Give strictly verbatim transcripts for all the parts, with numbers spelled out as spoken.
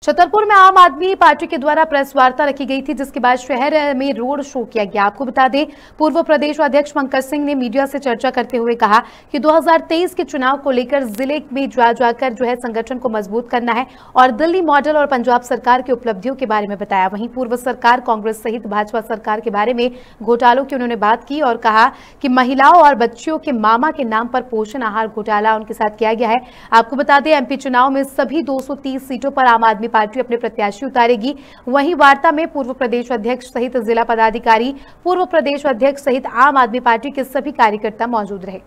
छतरपुर में आम आदमी पार्टी के द्वारा प्रेस वार्ता रखी गई थी, जिसके बाद शहर में रोड शो किया गया। आपको बता दें, पूर्व प्रदेश अध्यक्ष पंकज सिंह ने मीडिया से चर्चा करते हुए कहा कि दो हज़ार तेईस के चुनाव को लेकर जिले में जा जाकर जो है संगठन को मजबूत करना है और दिल्ली मॉडल और पंजाब सरकार की उपलब्धियों के बारे में बताया। वहीं पूर्व सरकार कांग्रेस सहित भाजपा सरकार के बारे में घोटालों की उन्होंने बात की और कहा कि महिलाओं और बच्चियों के मामा के नाम पर पोषण आहार घोटाला उनके साथ किया गया है। आपको बता दें, एमपी चुनाव में सभी दो सौ तीस सीटों पर आम आदमी पार्टी अपने प्रत्याशी उतारेगी। वहीं वार्ता में पूर्व प्रदेश अध्यक्ष सहित जिला पदाधिकारी, पूर्व प्रदेश अध्यक्ष सहित आम आदमी पार्टी के सभी कार्यकर्ता मौजूद रहे।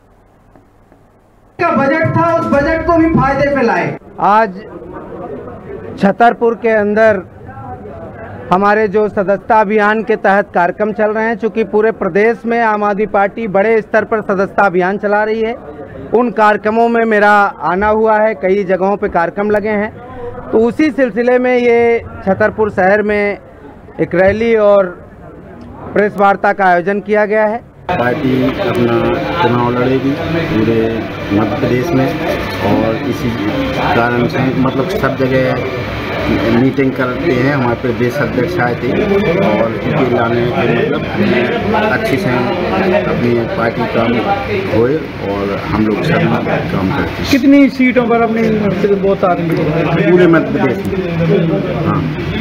का बजट था, उस बजट को भी फायदे पे लाए। आज छतरपुर के अंदर हमारे जो सदस्यता अभियान के तहत कार्यक्रम चल रहे हैं, चूंकि पूरे प्रदेश में आम आदमी पार्टी बड़े स्तर पर सदस्यता अभियान चला रही है, उन कार्यक्रमों में मेरा आना हुआ है। कई जगहों पे कार्यक्रम लगे हैं, तो उसी सिलसिले में ये छतरपुर शहर में एक रैली और प्रेस वार्ता का आयोजन किया गया है। पार्टी अपना चुनाव लड़ेगी पूरे मध्य प्रदेश में और इसी कारण से मतलब सब जगह मीटिंग करते हैं। हमारे प्रदेश अध्यक्ष आए थे और इनके लाने के मतलब अच्छी से अपनी पार्टी काम होए और हम लोग सब काम करते हैं। कितनी सीटों पर अपने बहुत आदमी पूरे मध्य प्रदेश में? हाँ।